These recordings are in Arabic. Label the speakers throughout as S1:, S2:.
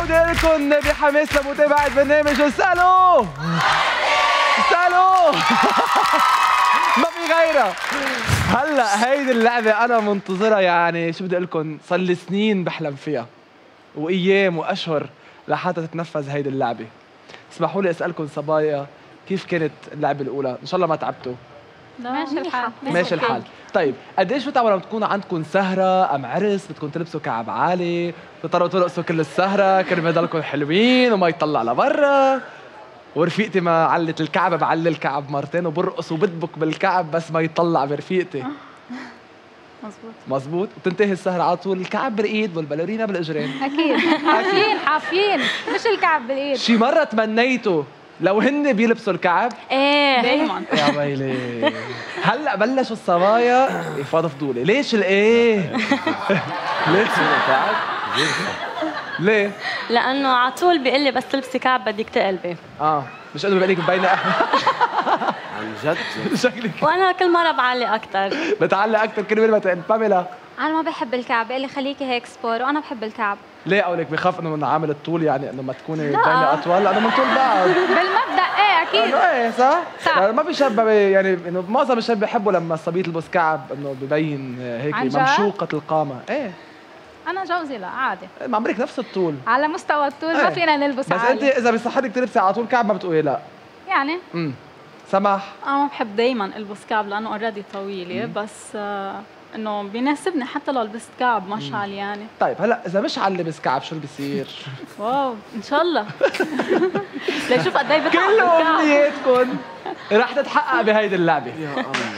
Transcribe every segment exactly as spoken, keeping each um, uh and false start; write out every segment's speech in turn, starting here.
S1: عودة لكم بحماس لمتابعة برنامج اسألوا اسألوا ما في غيرها. هلا هيدي اللعبة أنا منتظرها، يعني شو بدي أقول لكم، صار لي سنين بحلم فيها وأيام وأشهر لحتى تتنفذ هيدي اللعبة. اسمحوا لي أسألكم صبايا، كيف كانت اللعبة الأولى؟ إن شاء الله ما تعبتوا.
S2: ماشي الحال
S1: ماشي الحال. طيب قديش بتعملوا لما تكونوا عندكم سهرة أم عرس بدكم تلبسوا كعب عالي، بتضطروا ترقصوا كل السهرة كرمال يضلكم حلوين وما يطلع لبرا، ورفيقتي ما علت الكعب بعلي الكعب مرتين وبرقص وبدبك بالكعب بس ما يطلع برفيقتي.
S2: مزبوط
S1: مزبوط. وبتنتهي السهرة على طول الكعب بالإيد والبالورينا بالإجرين.
S2: اكيد حافين حافين مش الكعب بالايد.
S1: شي مرة تمنيتوا لو هن بيلبسوا الكعب؟
S2: ايه دايما.
S1: يا ويلي هلا بلشوا الصبايا يفاضوا فضولي. ليش الايه؟ ليش الكعب؟ ليه؟
S3: لانه على طول بيقول لي بس تلبسي كعب بدك تقلبي.
S1: اه مش قادر بقول لك مبينه.
S4: عن جد
S1: شكلك
S3: وانا كل مره بعلي اكثر.
S1: بتعلق اكثر كل ما تقل. باميلا
S5: انا ما بحب الكعب، قال لي خليكي هيك سبور وانا بحب الكعب.
S1: ليه قولك بخاف انه من عامل الطول، يعني انه ما تكوني باينه اطول لانه من طول بعض.
S2: بالمبدا ايه اكيد.
S1: ايه صح؟
S2: صح.
S1: يعني ما في شاب يعني انه معظم الشباب بيحبوا لما الصبي يلبس كعب انه ببين هيك ممشوقه القامه. ايه
S2: انا جوزي لا عادي،
S1: ما عمرك نفس الطول
S2: على مستوى الطول
S1: ايه.
S2: ما فينا نلبس
S1: بس
S2: عالي.
S1: انت اذا بصحتك تلبسي على طول كعب ما بتقولي لا
S2: يعني
S1: امم سماح.
S6: انا ما بحب دائما البس كعب لانه اوريدي طويله، بس آه انه بيناسبني حتى لو لبست كعب مشعل يعني.
S1: طيب هلا اذا مشعل لبس كعب شو اللي بيصير؟
S6: واو ان شاء الله. ليشوف قد ايه بتعب
S1: كل امنياتكم رح تتحقق بهيدي اللعبه.
S4: يا الله.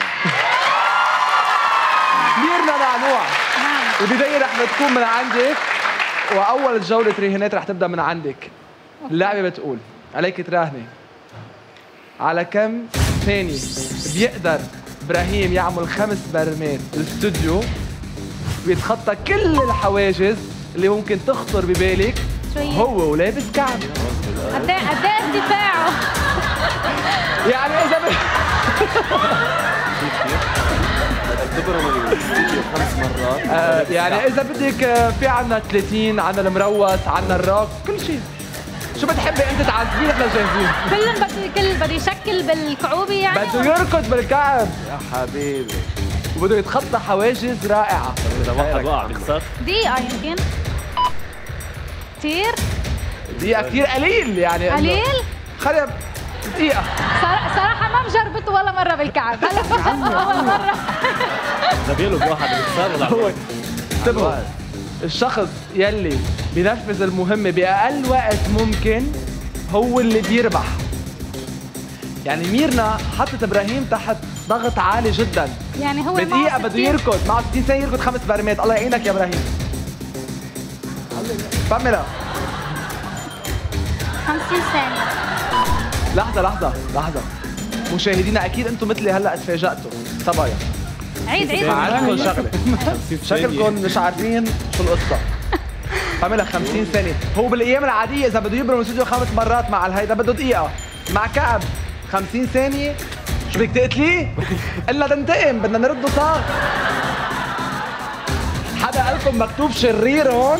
S1: ميرنا نعنوع، البدايه رح بتكون من عندك واول جوله رهانات رح تبدا من عندك. اللعبه بتقول عليك تراهني على كم ثانيه بيقدر ابراهيم يعمل خمس برمات الاستوديو ويتخطى كل الحواجز اللي ممكن تخطر ببالك هو ولابس كعب.
S2: قد ايه قد ايه ارتفاعه؟
S1: يعني اذا ب...
S4: تبرم الاستوديو خمس مرات.
S1: آه يعني اذا بدك آه في عنا ثلاثين، عنا المروس، عنا الروك، كل شيء. شو بتحبي انت تعذبين احنا جاهزين.
S2: كلهم بده كل بده يشكل بالكعوبه يعني.
S1: بده يركض بالكعب
S4: يا حبيبي
S1: وبده يتخطى حواجز رائعه.
S4: اذا واحد وقع بيخسر.
S2: دقيقة يمكن كثير
S1: دقيقة كثير قليل يعني.
S2: قليل؟
S1: خلينا دقيقة.
S2: صراحة ما مجربته ولا مرة بالكعب. هلا بجربه أول مرة.
S4: اذا بيقولوا بواحد بيخسر ولا
S1: هو انتبهوا، الشخص يلي بينفذ المهمة بأقل وقت ممكن هو اللي بيربح. يعني ميرنا حطت ابراهيم تحت ضغط عالي جدا.
S2: يعني هو
S1: بدقيقة بده يركض، معه ستين ثانية يركض خمس برمات. الله يعينك يا ابراهيم. باميلا
S5: خمسين ثانية.
S1: لحظة لحظة لحظة مشاهدينا أكيد أنتم مثلي هلا تفاجأتوا صبايا.
S2: عيد عيد
S1: عندكم شغلة شكلكم مش عارفين شو القصة. باميلا خمسين ثانية. هو بالأيام العادية إذا بده يبرم الاستوديو خمس مرات مع الهيدا بده دقيقة، مع كعب خمسين ثانية. شو بدك تقتليه؟ إلا تنتقم، بدنا نرده صار. حدا قال لكم مكتوب شرير هون؟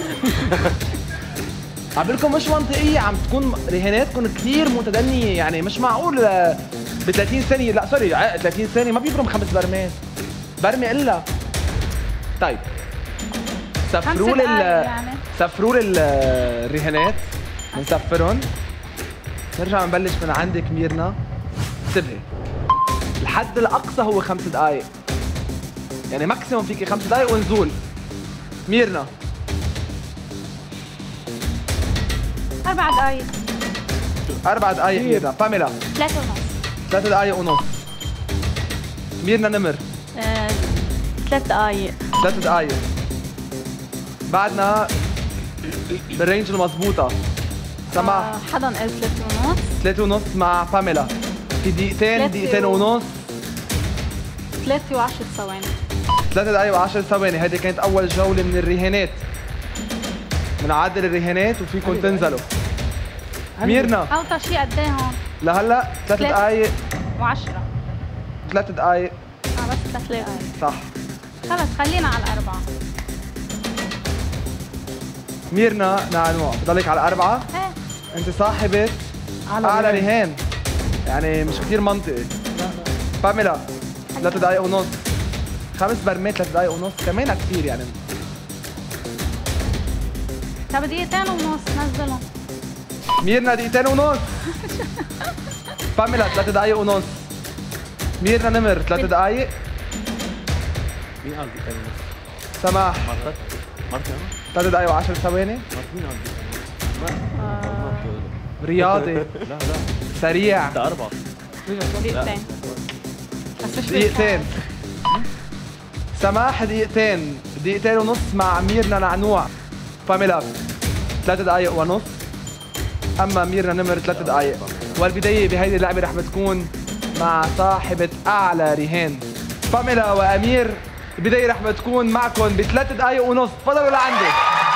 S1: عم لكم مش منطقية، عم تكون رهاناتكم كثير متدنية، يعني مش معقول ب ثلاثين ثانية، لا سوري ثلاثين ثانية ما بيبرم خمس برمات. برمي إلا. طيب سفروا لي
S2: يعني.
S1: سفروا لي الرهانات بنسفرهم. نرجع نبلش من عندك ميرنا. انتبهي الحد الأقصى هو خمس دقائق، يعني ماكسيموم فيكي خمس دقائق ونزول. ميرنا
S2: أربع دقايق.
S1: أربع دقائق ميرنا. باميلا
S5: ثلاثة ونص.
S1: ثلاث دقائق ونص. ميرنا نمر
S3: آه، ثلاث دقائق.
S1: ثلاث دقائق. بعدنا بالرينج المضبوطة. سماح
S6: آه حدا قال ثلاثة ونص.
S1: ثلاثة ونص مع باميلا. في دقيقتين دقيقتين ونص.
S6: ثلاثة وعشر ثواني.
S1: ثلاث دقائق وعشر ثواني. هذه كانت أول جولة من الرهانات. بنعدل الرهانات وفيكم تنزلوا. ميرنا
S2: أوطى شيء قد إيه هون؟
S1: لهلا ثلاث دقائق
S2: وعشرة.
S1: ثلاث دقائق.
S2: اه بس ثلاث دقائق.
S1: صح.
S2: خلص خلينا على الأربعة.
S1: ميرنا نعنوع، بضلك على أربعة.
S2: ايه
S1: أنت صاحبة أعلى رهان، يعني مش كثير منطقي. باميلا ثلاث دقايق ونص. خمس برمات ثلاث دقايق ونص، كمان كثير يعني.
S2: طب دقيقتين ونص نزلهم.
S1: ميرنا دقيقتين ونص. باميلا ثلاث دقايق ونص. ميرنا نمر ثلاث دقايق.
S4: مين قال دقيقتين ونص؟
S1: سماح
S4: مرتك مرتك
S1: ثلاث دقايق وعشر ثواني.
S4: مرت مين قال دقيقتين؟
S1: رياضي
S4: لا لا
S1: سريع.
S4: انت أربعة.
S6: دقيقتين بس مش
S1: دقيقتين. سماح دقيقتين، دقيقتين ونص مع ميرنا نعنوع. باميلا ثلاث دقايق ونص. اما ميرنا نمر ثلاث دقايق. والبدايه بهيدي اللعبه رح بتكون مع صاحبه اعلى رهان باميلا وامير. البدايه رح بتكون معكم بثلاث دقايق ونص. تفضلوا لعندي.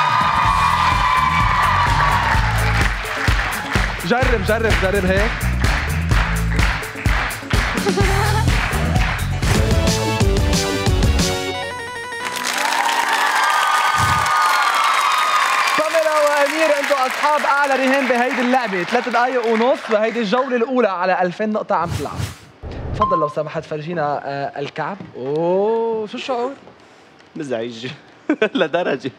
S1: جرب جرب جرب هيك. انتوا اصحاب اعلى رهان بهيدي اللعبه، ثلاث دقائق ونص وهيدي الجوله الاولى على ألفين نقطه عم تلعب. تفضل لو سمحت فرجينا آه الكعب. اوه شو الشعور؟
S7: مزعج لدرجه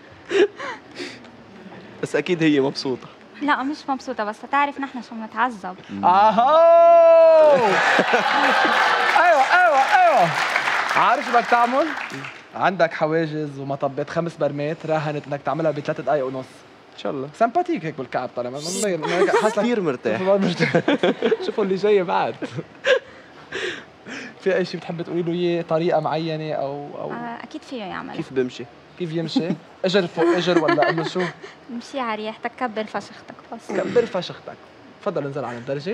S7: بس اكيد هي مبسوطه.
S5: لا مش مبسوطة بس تعرف نحن شو بنتعذب.
S1: اهو ايوه ايوه ايوه. عارف شو بدك تعمل؟ عندك حواجز ومطبات خمس برمات راهنت انك تعملها بثلاث دقائق ونص.
S7: ان شاء الله.
S1: سمباتيك هيك بالكعب طالع حاسس
S7: كثير مرتاح.
S1: شوفوا اللي جاي بعد. في اي شيء بتحب تقولي له اياه؟ طريقه معينه او او
S5: آه اكيد فيه يعمل.
S7: كيف بمشي؟
S1: كيف يمشي؟ اجر فوق اجر ولا قبل شو؟
S5: مشي على ريحتك، كبر فشختك بس.
S1: كبر فشختك. تفضل انزل على الدرجه.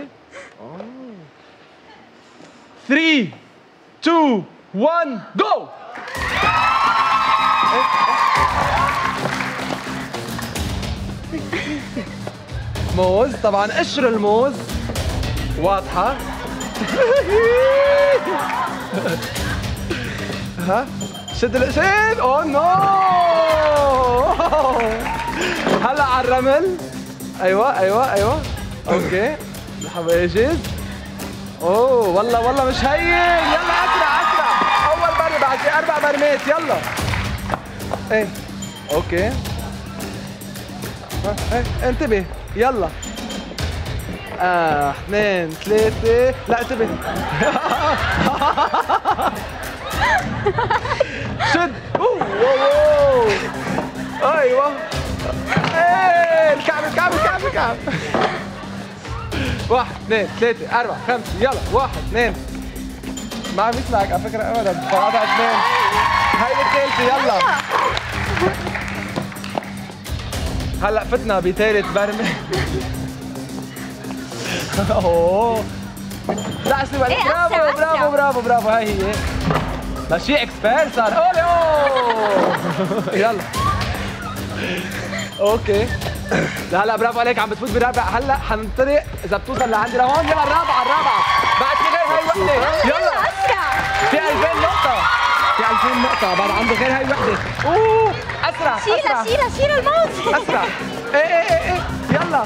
S1: ثلاثة اثنين واحد جو. موز طبعا، قشر الموز واضحة. ها شد القشر. اوه نو. هلا على الرمل. ايوه ايوه ايوه اوكي. الحواجز. اوه والله والله مش هين. يلا اسرع اسرع. اول مرة بعد في اربع برمات. يلا ايه اوكي. ايه انتبه يلا. اه اثنين ثلاثة. لا انتبه. شد. اوه اوه ايوه. ايه الكعب الكعب الكعب الكعب. واحد اثنين ثلاثة أربعة خمسة. يلا واحد اثنين. ما عم يسمعك على فكرة ابدا. ثلاثة اثنين. هاي الثالثة. يلا هلا فتنا بثالث برمة. اوه لا اسمع. برافو برافو برافو برافو. هاي هي ماشي اكسبير صار. اولي اوه. يلا اوكي. هلا برافو عليك عم بتفوت برابع. هلا حننطلق اذا بتوصل لعندي لهون. يلا الرابعه الرابعه. بعد في غير هاي وحده. يلا
S5: اسرع.
S1: في ألفين نقطة. في ألفين نقطة بعد عنده غير هاي وحده. اوه اسرع
S5: شيلها شيلها شيلها الموت.
S1: اسرع. ايه ايه ايه ايه يلا.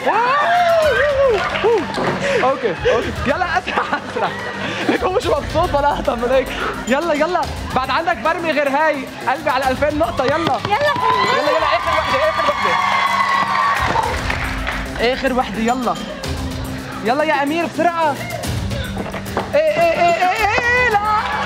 S1: اوكي اوكي يلا اسرع اسرع. ليك هو مش مبسوط ولا اهطل من هيك. يلا يلا بعد عندك برمي غير هاي. قلبي على ألفين نقطة. يلا
S5: يلا
S1: يلا يلا اخر وحدة اخر وحدة اخر وحدة. يلا يلا يا امير بسرعة. ايه ايه ايه ايه ايه لا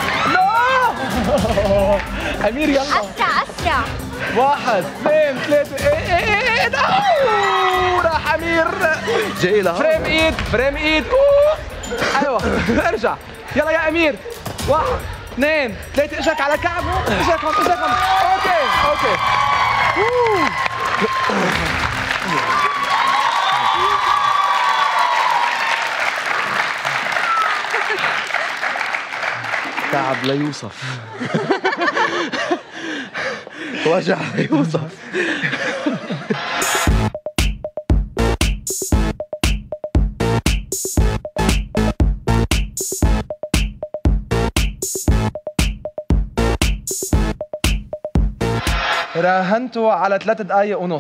S1: لا. امير يلا
S5: اسرع اسرع.
S1: واحد اثنين ثلاثة. ايه ايه ايه ايه اوه راح امير.
S7: جاي لها
S1: فريم ايد فريم ايد. اوه ايوه ارجع. يلا يا امير. واحد اثنين ثلاثة. اجرك على كعبه. اجرك هون اجرك هون. اوكي اوكي. أوه.
S7: تعب لا يوصف. وجع لا يوصف.
S1: راهنتوا على ثلاث دقايق ونص.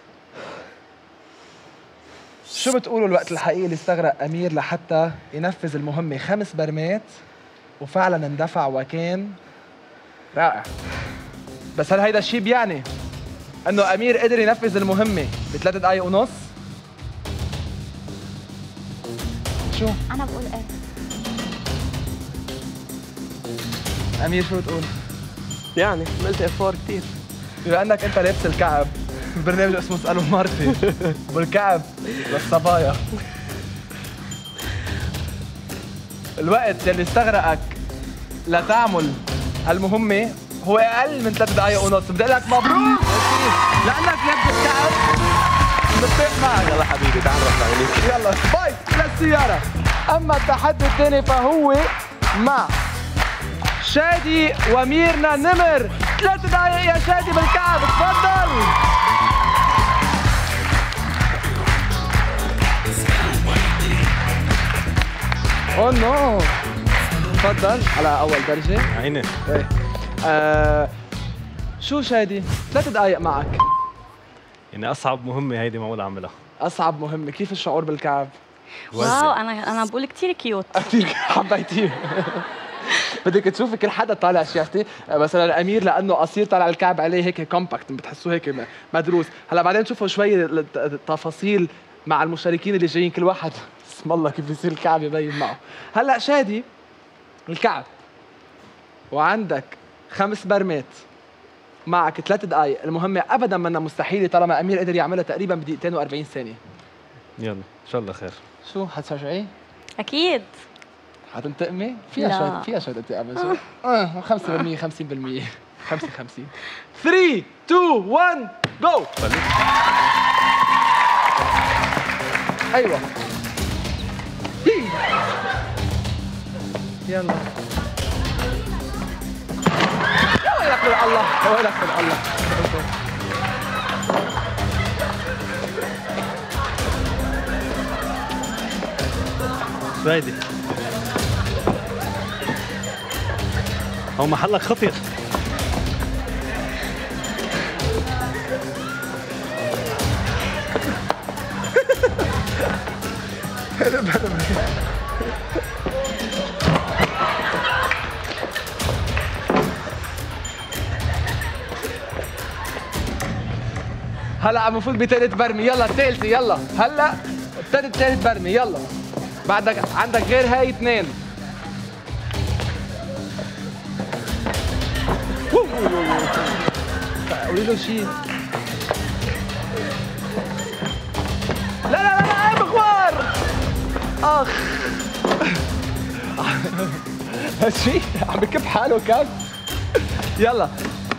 S1: شو بتقولوا الوقت الحقيقي اللي استغرق أمير لحتى ينفذ المهمة؟ خمس برمات وفعلا اندفع وكان رائع. بس هل هيدا الشيء بيعني انه أمير قدر ينفذ المهمة بثلاث دقايق ونص؟ شو؟
S5: انا بقول ايه.
S1: أمير شو بتقول؟
S4: يعني عملت افوار كثير.
S1: بما انك انت لابس الكعب، برنامج اسمه اسألوا مرتي بالكعب للصبايا، الوقت اللي استغرقك لتعمل هالمهمة هو أقل من ثلاث دقايق ونص. بدي أقول لك مبروك لأنك لابس الكعب. بتفق معك.
S4: يلا حبيبي تعال نروح لهونيك.
S1: يلا باي للسيارة. أما التحدي الثاني فهو مع شادي وميرنا نمر. ثلاث دقايق يا شادي بالكعب، تفضل. اوه نو، تفضل على أول درجة.
S4: عيني.
S1: ايه آه شو شادي؟ ثلاث دقايق معك.
S4: يعني اصعب مهمه هيدي معقول اعملها.
S1: أصعب مهمة، كيف الشعور بالكعب؟
S3: واو انا انا بقول كثير كيوت.
S1: كثير حبيتيه. بدك تشوفي كل حدا طالع شيفتي، مثلا امير لانه قصير طالع الكعب عليه هيك كومباكت، بتحسوه هيك مدروس. هلا بعدين تشوفوا شوي التفاصيل مع المشاركين اللي جايين، كل واحد اسم الله كيف يصير الكعب يبين معه. هلا شادي الكعب وعندك خمس برمات، معك ثلاث دقائق، المهمة ابدا منا مستحيلة طالما امير قدر يعملها تقريبا بدقيقتين وأربعين ثانية.
S4: يلا ان شاء الله خير.
S1: شو حتشجعيه؟
S3: اكيد.
S1: حتنتقمي؟ فيها
S3: لا.
S1: شوي فيها شوي انتقام. اه خمسة بالمية خمسين بالمية خمسة خمسين. ثلاثة اثنين واحد جو. ايوه يلا. يا ويلك من الله، يا ويلك من الله.
S4: شو هيدي؟ هو محلك خطير.
S1: هلا عم نفوت بثالث برمي. يلا الثالثة، يلا هلا ابتدت ثالث برمي. يلا بعدك عندك غير هاي اثنين. قولي له شيء. لا لا لا لا اي مخوار. اخ هالشيء عم بكب حاله كف. يلا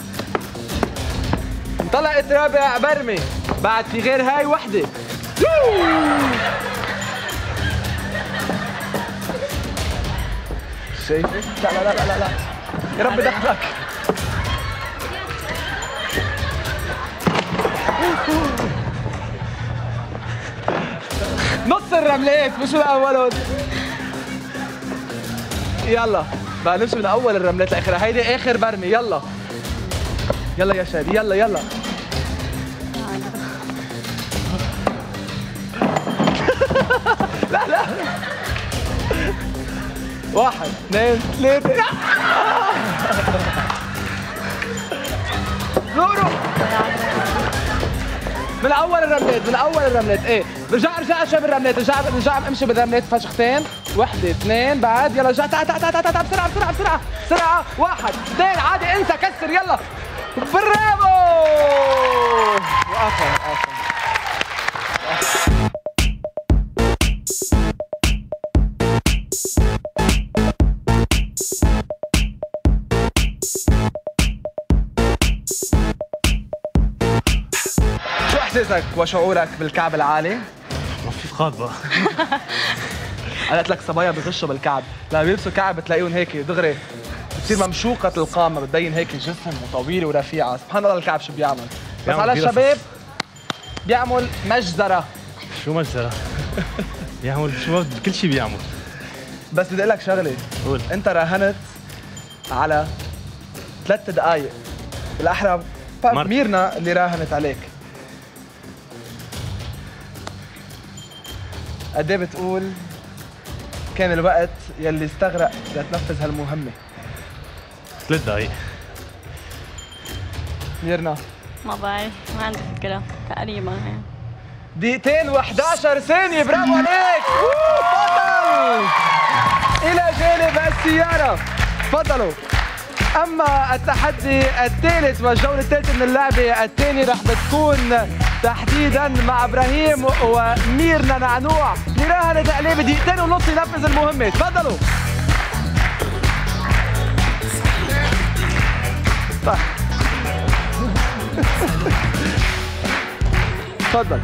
S1: طلعت رابع برمي، بعد في غير هاي وحده. شايفك؟ لا لا لا لا لا يا رب دخلك. نص الرملات مش من اولهم. يلا بقى نمشي من اول الرملات لاخرها. هيدي اخر برمي. يلا يلا يا شادي، يلا يلا. لا لا واحد اثنين ثلاثة. نورو من اول الرملات، من اول الرملات. ايه رجع رجع شوي بالرملات، رجع رجع امشي بالرملات فشختين. وحدة اثنين بعد. يلا رجع تعال تعال تعال تعال بسرعة بسرعة بسرعة بسرعة. واحد اثنين عادي، انسى كسر. يلا برافو. وقفل وقفل. شو احساسك وشعورك بالكعب العالي؟
S4: ما في فقاد بقى.
S1: انا قلت لك صبايا بغشوا بالكعب، لما بيلبسوا كعب بتلاقيهم هيك دغري بتصير ممشوقة القامة، بتبين هيك جسم وطويلة ورفيعة. سبحان الله الكعب شو بيعمل. بس على الشباب بيعمل مجزرة.
S4: شو مجزرة؟ بيعمل شو كل شيء بيعمل.
S1: بس بدي اقول لك شغلة.
S4: قول.
S1: انت راهنت على ثلاث دقائق، بالاحرى ميرنا اللي راهنت عليك. قد ايه بتقول كان الوقت يلي استغرق لتنفذ هالمهمة؟
S4: ثلاث دقايق.
S1: ميرنا
S3: ما بعرف، ما عندي فكرة، تقريبا يعني
S1: دقيقتين وإحدى عشر ثانية. برافو عليك. بطل إلى جانب السيارة. تفضلوا. أما التحدي الثالث والجولة الثالثة من اللعبة الثانية رح بتكون تحديدا مع إبراهيم وميرنا نعنوع اللي راهنت عليه بدقيقتين ونص ينفذ المهمة. تفضلوا. طيب. تفضل.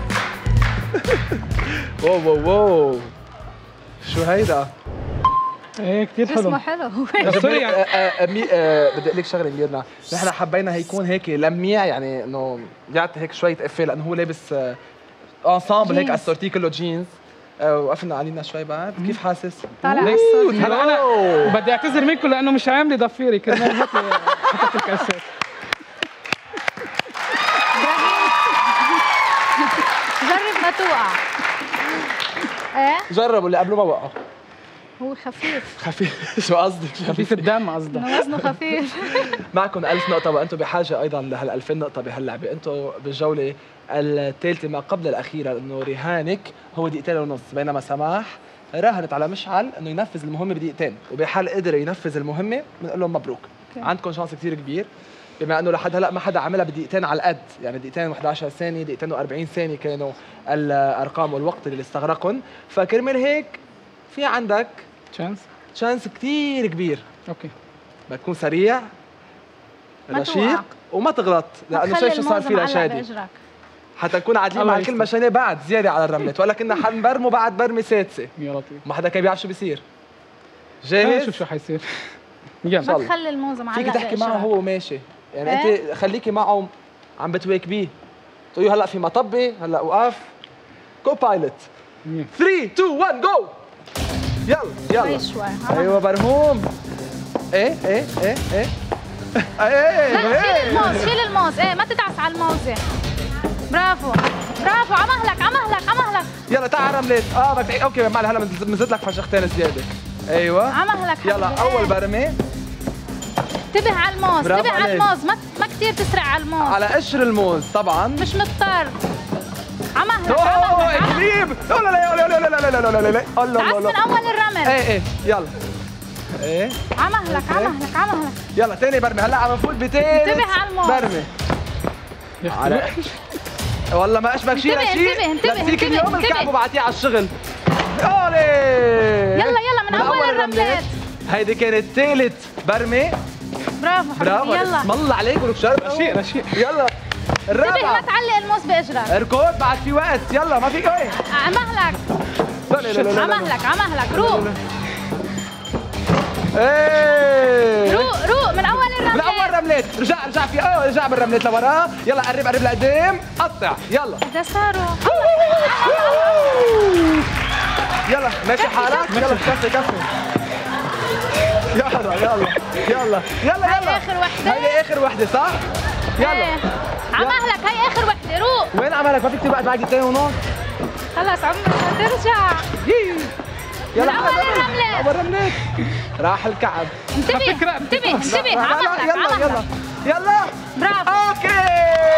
S1: واو واو واو شو هيدا؟
S8: ايه كثير حلو.
S2: اسمه حلو.
S8: سوري يعني.
S1: بدي اقول لك شغله ميرنا، نحن حبينا هيكون هيك لميع، يعني انه يعطي هيك شويه افيه لانه هو لابس انسامبل هيك اسورتي كله جينز. وقفنا علينا شوي بعد. كيف حاسس؟
S2: طالع
S8: هلا انا بدي اعتذر منكم لانه مش عاملي ضفيري كرمال هيك حطيت الكاسات.
S2: جرب ما توقع. ايه
S1: جربوا اللي قبله ما وقعوا.
S2: هو خفيف.
S1: خفيف. شو قصدك؟
S8: خفيف الدم قصدك.
S2: انه وزنه خفيف.
S1: معكم ألف نقطة وأنتم بحاجة أيضا لهال ألفين نقطة بهاللعبة. أنتم بالجولة الثالثة ما قبل الأخيرة إنه رهانك هو دقيقتين ونص، بينما سماح راهنت على مشعل إنه ينفذ المهمة بدقيقتين، وبحال قدر ينفذ المهمة بنقول لهم مبروك. عندكم شانس كثير كبير بما إنه لحد هلا ما حدا عملها بدقيقتين على القد، يعني دقيقتين وإحدى عشر ثانية، دقيقتين وأربعين ثانية كانوا الأرقام والوقت اللي استغرقهم، فكرمال هيك في عندك
S8: تشانس
S1: تشانس كثير كبير.
S8: اوكي
S1: بدك تكون سريع رشيق وما تغلط، لانه شايف شو صار في لشادي. حتى نكون عادلين مع كل مشانيه بعد زياده على الرملات، ولا كنا حنبرموا بعد برمه سادسه.
S8: يا لطيف.
S1: ما حدا كان بيعرف شو بيصير. جاهز؟
S8: شوف شو حيصير.
S2: يلا ما تخلي الموزه معلقه.
S1: فيك تحكي معه هو ماشي، يعني انت خليكي معه عم بتواكبيه، تقولي هلا في مطبه، هلا وقف. كو بايلوت. ثلاثة اثنين واحد جو. يلا يلا
S2: شوي.
S1: ايوه برهوم. ايه ايه ايه ايه ايه
S2: لا شيل الموز، شيل الموز. ايه ما تدعس على الموزه. برافو برافو. على مهلك على مهلك على مهلك.
S1: يلا تعال رملات. اه بدك اوكي معلش هلا بنزيد لك فشختين زياده. ايوه
S2: على مهلك.
S1: يلا اول برمه.
S2: انتبه على الموز، انتبه على الموز، ما ما كثير تسرع على الموز.
S1: على قشر الموز طبعا.
S2: مش مضطر. على مهلك على مهلك.
S1: قريب. لا لا لا لا لا لا لا لا لا لا لا الله
S2: تعس من اول الرمل.
S1: ايه ايه يلا. ايه
S2: على مهلك على مهلك على مهلك.
S1: يلا ثاني برمه. هلا عم نفوت بثالث
S2: انتبه على الموز.
S1: برمه. على والله ما اشبك شيء
S2: انتبه انتبه انتبه
S1: لبسيك اليوم الكعب وبعتيه على الشغل. يلا
S2: يلا يلا من اول الرملات.
S1: هيدي كانت ثالث برمه.
S2: برافو
S1: برافو.
S2: يلا
S1: اسم الله عليك ولك شرب.
S8: رشيق رشيق.
S1: يلا الرابعه.
S2: انتبه ما تعلق الموز باجرك.
S1: اركض بعد في وقت. يلا ما فيك وين.
S2: على مهلك.
S1: لا لا لا لا
S2: على مهلك على مهلك. روق
S1: ايه
S2: روق روق من اول الرملات.
S1: من اول رملات. رجع رجع في اه رجع بالرملات لورا. يلا قرب قرب لقدام. قطع يلا.
S2: ده صاروا.
S1: يلا ماشي حالك. يلا كفي كفي. يلا يلا يلا يلا
S2: هاي
S1: يلا.
S2: اخر وحده.
S1: هاي اخر وحده صح؟ يلا
S2: على مهلك. هاي اخر وحده. روق.
S1: وين عملك؟ ما فيك تبقى بعد دقيقتين ونص.
S2: خلص عمرك ما ترجع.
S1: يلا
S2: من اول الرملات.
S1: اول رملات. راح الكعب.
S2: انتبه انتبه انتبه. على مهلك
S1: يلا
S2: على
S1: يلا
S2: مهلك.
S1: يلا.
S2: برافو.
S1: اوكي.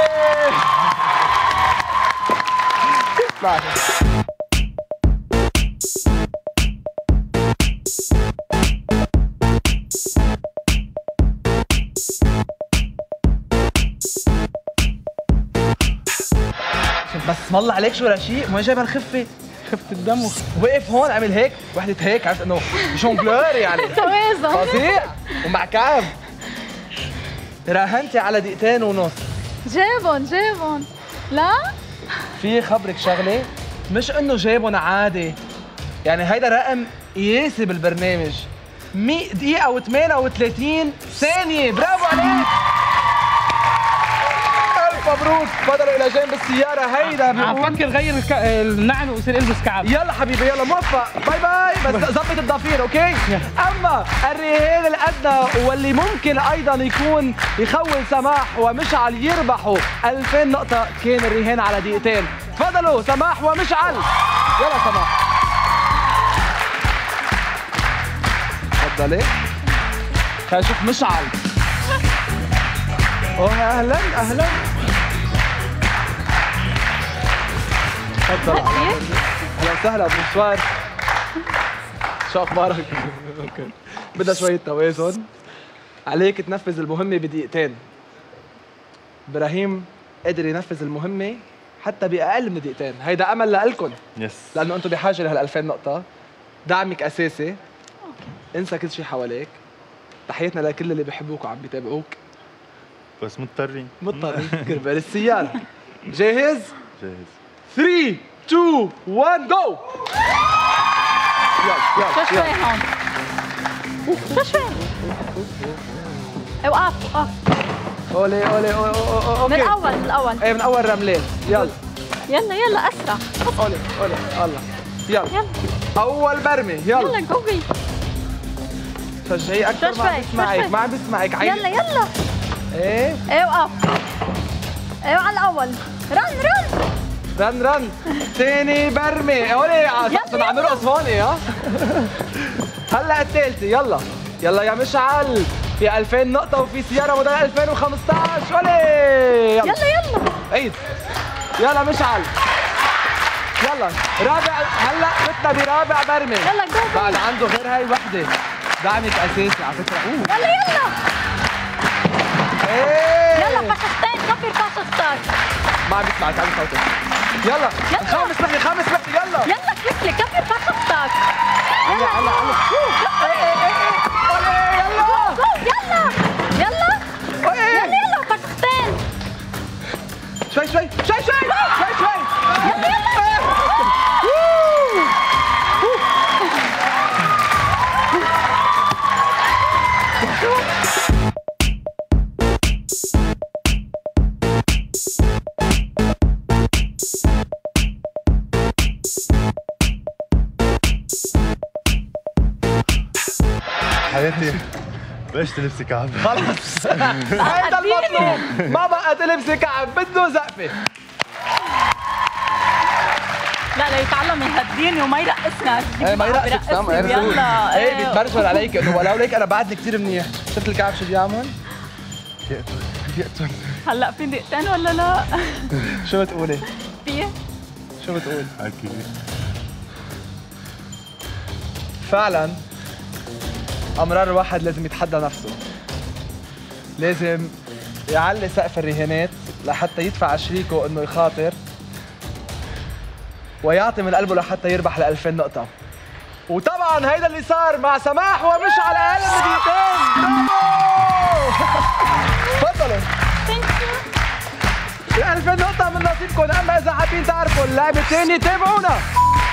S1: بس اسم الله عليك شو رشيق. وين جايب هالخفه؟
S8: خفة الدم وخ...
S1: وقف هون عمل هيك وحده هيك، عرفت انه جونجلور يعني
S2: توازن
S1: فظيع ومع كعب. راهنتي على دقيقتين ونص.
S2: جابن جابن. لا
S1: في خبرك شغله، مش انه جابن عادي، يعني هيدا رقم قياسي بالبرنامج. مية دقيقة وثمانية وثلاثين ثانية. برافو عليك. ألف ألف مبروك، تفضلوا إلى جنب السيارة. هيدا
S8: عم
S1: بيقول
S8: فكر غير الك... النعل ويصير البس كعب.
S1: يلا حبيبي يلا موفق، باي باي. بس ظبط الضفير اوكي. اما الرهان الادنى واللي ممكن ايضا يكون يخول سماح ومشعل يربحوا ألفين نقطة كان الرهان على دقيقتين. تفضلوا سماح ومشعل. يلا سماح تفضلي. خلينا نشوف مشعل. اوه اهلا اهلا. تفضل. اهلا وسهلا بونسوار. شو اخبارك؟ اوكي. بدها شوية توازن. عليك تنفذ المهمة بدقيقتين. ابراهيم قدر ينفذ المهمة حتى بأقل من دقيقتين، هيدا أمل لإلكم.
S4: يس.
S1: لأنه أنتم بحاجة لهال ألفين نقطة. دعمك أساسي. انسى كل شيء حواليك. تحياتنا لكل اللي بيحبوك وعم بيتابعوك.
S4: بس مضطرين.
S1: مضطرين. كربال السيارة. جاهز؟
S4: جاهز.
S1: ثلاثة اثنين واحد جو. يلا يلا
S6: شو شوي هون. شو شوي. اوقف اوقف.
S1: اولي اولي اوكي.
S6: من الاول من الاول.
S1: ايه من اول رملين. يلا
S6: يلا يلا اسرع.
S1: اولي اولي الله. يلا
S6: يلا.
S1: اول برمي يلا.
S6: يلا قوي.
S1: شجعي اكثر.
S6: شو
S1: ما عم
S6: شوي، شو
S1: بسمعك
S6: شوي.
S1: ما عم بسمعك. عيني.
S6: يلا يلا.
S1: ايه
S6: ايه وقف. ايوه على الاول. رن رن.
S1: رن رن. ثاني برمي. اولي عم عم نرقص هون ها. هلا الثالثة يلا. يلا يا مشعل. في ألفين نقطة وفي سيارة موديل ألفين وخمسطعش. اولي يلا
S6: يلا يلا.
S1: عيد. يلا مشعل. يلا رابع. هلا فتنا برابع برمي.
S6: يلا جو.
S1: بعد عنده غير هاي وحده. دعمك اساسي على فكره. اوه
S6: يلا يلا.
S1: ايه
S6: يلا فشختين كفر فشختك.
S1: ما عم بسمعك عم صوتك. يلا
S6: يلا.
S1: خامس وحده خامس وحده يلا.
S6: يلا كفلي كفر فشختك.
S1: يلا يلا يلا.
S6: يلا يلا. يلا يلا فشختين.
S1: شوي شوي شوي شوي شوي شوي.
S6: يلا يلا.
S4: حياتي بلاش تلبسي كعب.
S1: خلص هيدا المطلوب. ما بقى تلبسي كعب بده زقفه.
S3: لا لا يتعلم يهديني وما يرقصنا.
S1: ايه ما يرقصك سام. ايه
S3: يلا.
S1: ايه بيتبرجل عليك انه ولو ليك انا بعدني كثير منيح. شفت الكعب شو بيعمل؟
S4: يقتل يقتل.
S3: هلا في دقيقتين ولا لا؟
S1: شو بتقولي؟
S3: في
S1: شو بتقول؟
S4: اكيد.
S1: فعلا امرار الواحد لازم يتحدى نفسه. لازم يعلي سقف الرهانات لحتى يدفع شريكه انه يخاطر ويعطي من قلبه لحتى يربح ال ألفين نقطة. وطبعا هيدا اللي صار مع سماح ومش على اقل من دقيقتين. برافو. تفضلوا. ال ألفين نقطة من نصيبكم. اما اذا حابين تعرفوا اللعبة الثانية تابعونا.